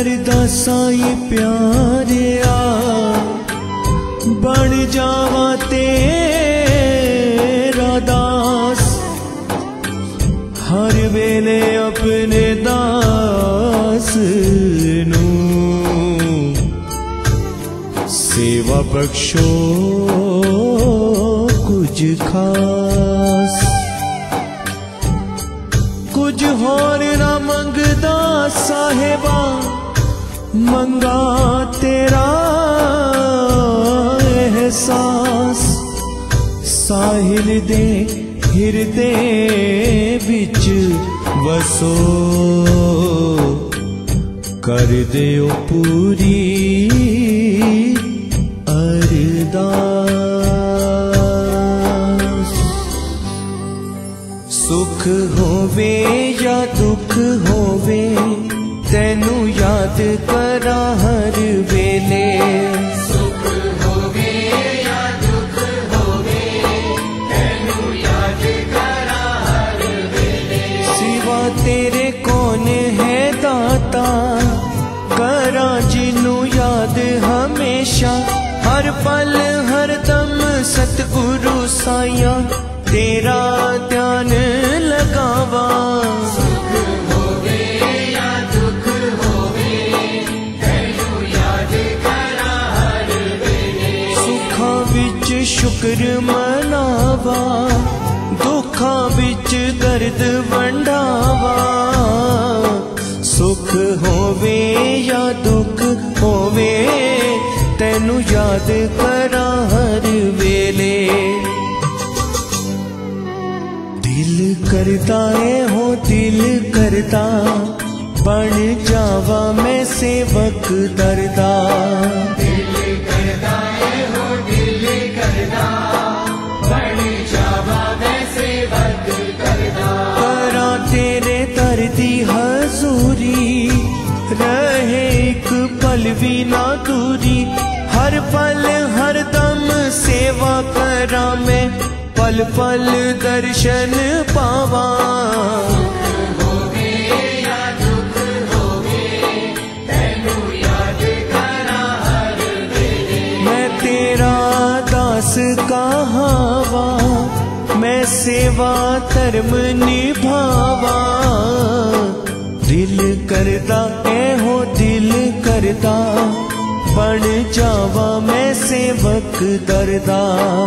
करदा साई प्यारिया बन जावा तेरा दास। हर वेले अपने दास नू सेवा बख्शो कुछ खास। कुछ होर ना मंगदा साहिबा मंगा तेरा एहसास। साहिल दे हिरदे बिच वसो कर दियो पूरी अरदास। सुख होवे या दुख होवे तैनू याद करा हर वेले। सुख होवे या दुख होवे तैनू याद करा हर वेले। सिवा तेरे कौन है दाता करा जिनू याद हमेशा। हर पल हर दम सतगुरु साया तेरा ध्यान लगावा। सुख होवे या दुख होवे तैनू याद करा हर वेले। सुखां विच शुक्र मनावा दुखां विच दर्द वंडावा। सुख होवे या दुख होवे तैनू याद करा हर वेले। दिल करता है हो दिल करता बन जावा मैं सेवक दरदा। दिल करता है हो दिल करता बन जावा मैं सेवक करदा। करा तेरे दर दी हजूरी रहे एक पल भी ना दूरी। हर पल हर दम सेवा करा मैं पल पल दर्शन पावा। सुख होवे या दुख होवे तैनू याद करा हर वेले। मैं तेरा दास कहावा मैं सेवा धर्म निभावा। दिल करदा है हो दिल करदा बन जावा मैं सेवक दरदा।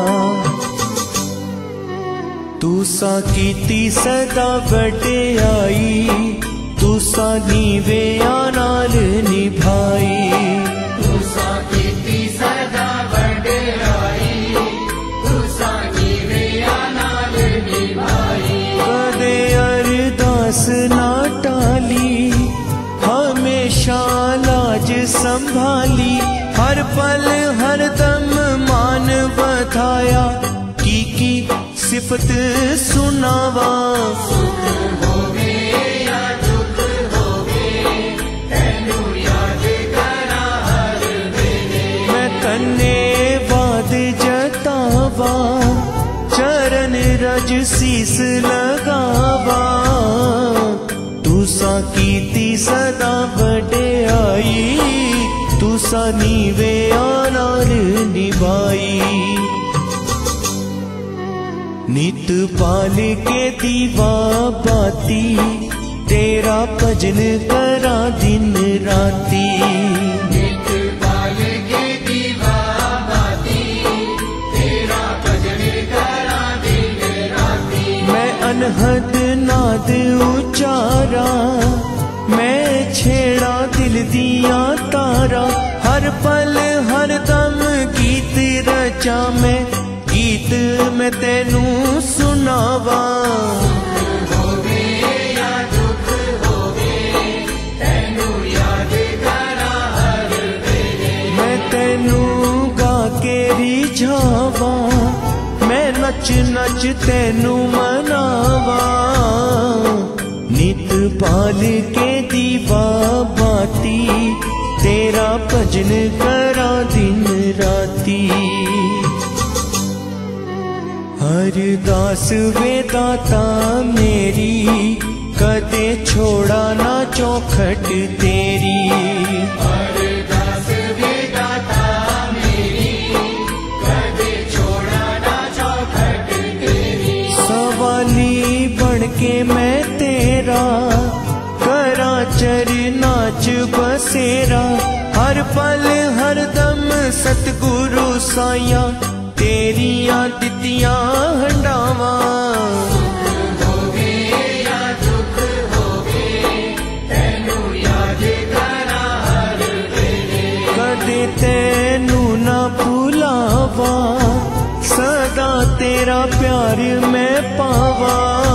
तुसा कीती सदा वड्याई तुसा नीवेयां नाल निभाई। तुसा कीती सदा वड्याई तुसा नीवेयां नाल निभाई। कदे अरदास ना टाली हमेशा लाज संभाली। हर पल हर दम मान बधाया की सिफत सुनावा। सुख होवे या दुख होवे तैनू याद करा हर वेले। मैं धन्यवाद जतावा चरण रज सीस लगावा। तुसा कीती सदा वड्याई तुसा नीवेयां नाल निभाई। नित पाल के दीवा बाती तेरा भजन करा दिन राती। नित पाल के दीवा बाती तेरा भजन करा दिन राती। मैं अनहद नाद उचारा मैं छेड़ा दिल दिया तारा। हर पल हर दम गीत रचा मैं गीत मैं तैनू सुनावा। सुख होवे या दुख होवे तैनू याद करा हर वेले। मैं तैनू गा के रिझावा मैं नच नच तैनू मनावा। नित पाल के दीवा बाती तेरा भजन करा दिन राती। हर दास वेदाता मेरी कदे छोड़ा ना चौखट तेरी। अरदास विधाता मेरी, कदे छोड़ा ना चौखट तेरी। सवाली बन के मैं तेरा करा चरना च बसेरा। हर पल हर दम सतगुरु साइया तेरियां दितियां हंडावा। होवे या दुख होवे, तैनू याद करा हर वेले। कदे तैनू ना भुलावा, सदा तेरा प्यार मैं पावा।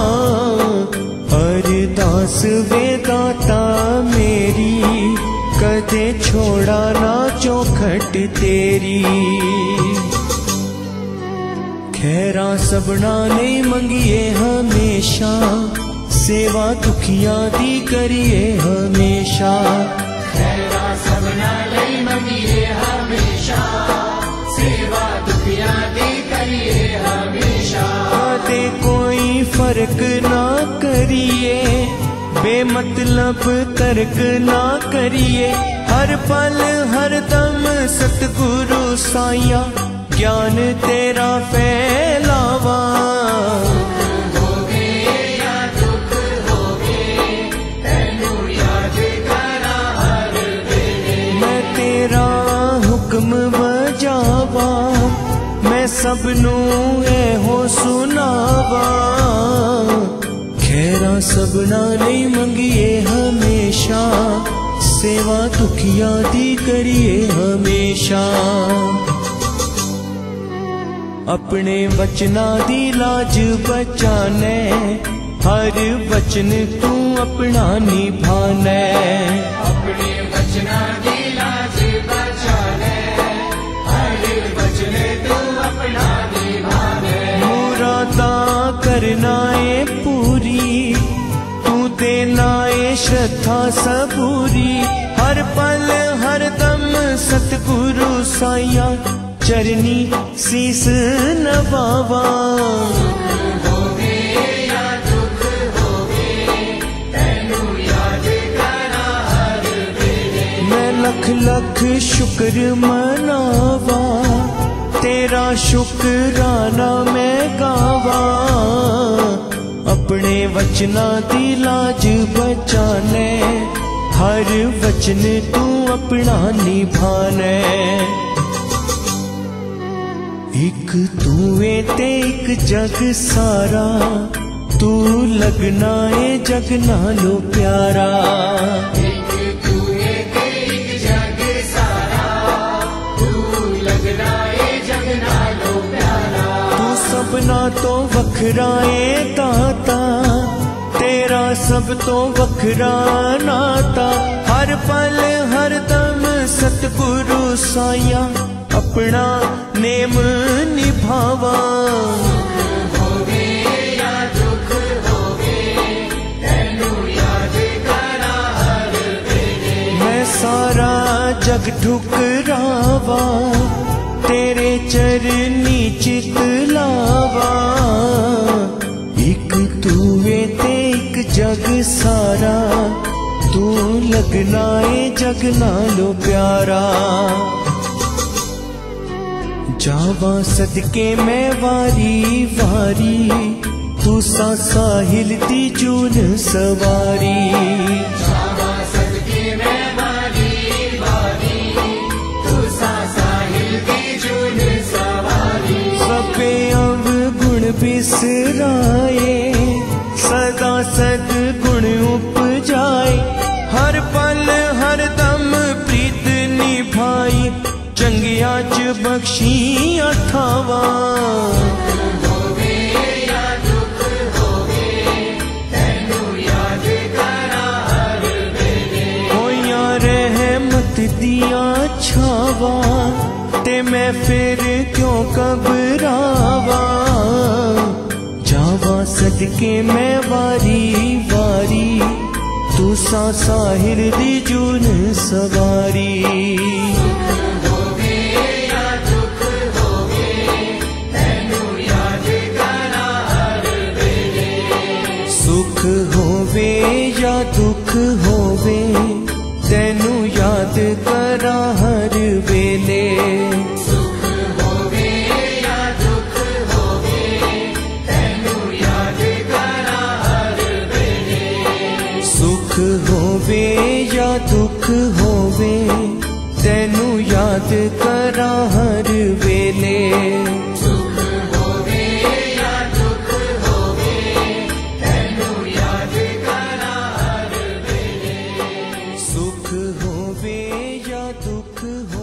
अरदास वेदाता मेरी, कदे छोड़ा ना चौखट तेरी। खैरा सबना नहीं मंगिए हमेशा, सेवा दुखियां दी करिए हमेशा। खैरा सबना लई मंगिए हमेशा, सेवा दुखियां दी करिए हमेशा। कदे कोई फर्क ना करिए, बेमतलब तर्क ना करिए। हर पल हर दम सतगुरु साइया ज्ञान तेरा फैलावा। होवे या दुख होवे, तैनू याद करा हर वेले। मैं तेरा हुक्म बजावा, मैं सबनू एहो सुनावा। खैरा सबना नहीं मंगिए हमेशा, सेवा दुखियां दी करिए हमेशा। अपने वचना दी लाज बचाने, हर वचन तू अपना निभाने। अपने वचना की लाज बचाने, हर वचन तू अपना निभाने। मुरादा करना है पूरी, तू देना है श्रद्धा सबूरी। हर पल हर दम सतगुरु साइया चरनी शीस नवावा। होवे या दुख होवे, तैनू याद करा हर वेले। मैं लख लख शुक्र मनावा, तेरा शुक्राना मैं गावा। अपने वचना दी लाज बचाने, हर वचन तू अपना निभाने। एक तू है ते एक जग सारा, तू लगना है जग नालो प्यारा। एक तू है ते एक जग सारा, तू लगना है जग नालो प्यारा। तू सबना तो वखरा है दाता, तेरा सब तो वखरा नाता। हर पल हर दम सतगुरु साइया अपना नेम निभावा। होवे या दुख होवे, तैनू याद करा हर वेले। मैं सारा जग ठुकरावा, तेरे चरनी चित लावा। एक तू है ते एक जग सारा, तू लगना है जग नालो प्यारा। जावा सदके मैं वारी वारी, तू सा साहिल दी जून सवारी। जावा सदके मैं वारी वारी, तू सा साहिल दी जून सवारी। सबे अवगुण बिसराए, सदा सद्गुण उपजाए। हर पल हर दम प्रीत निभाई, चंगिया च बख्शी अथावा। होवे या दुख होवे, तैनू याद करा हर वेले। होया रहमत दिया छावा, ते मैं फिर क्यों घबरावा। जावा सदके मैं वारी वारी, तू सा साहिर दी जून सवारी। होवे या दुख होवे, तैनू याद करा हर वेले। सुख होवे होवे या दुख होवे तेनू याद करा हर वेले। सुख होवे या दुख होवे तेनू याद करा हर वेले। सुख होवे या दुख होवे तेनू याद करा हर वेले। सुख होवे या दुख होवे तेनू याद करा हर वेले। सुख होवे या दुख हो